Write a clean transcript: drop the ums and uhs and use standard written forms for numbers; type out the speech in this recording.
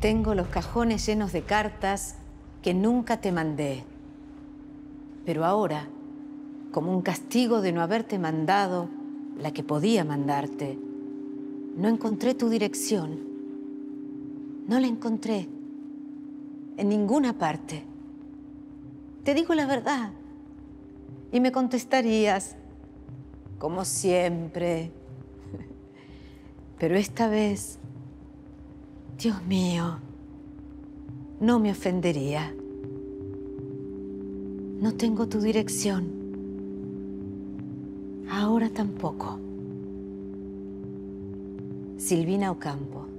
Tengo los cajones llenos de cartas que nunca te mandé. Pero ahora, como un castigo de no haberte mandado la que podía mandarte, no encontré tu dirección. No la encontré en ninguna parte. Te digo la verdad. Y me contestarías, como siempre. Pero esta vez, Dios mío, no me ofendería. No tengo tu dirección. Ahora tampoco. Silvina Ocampo.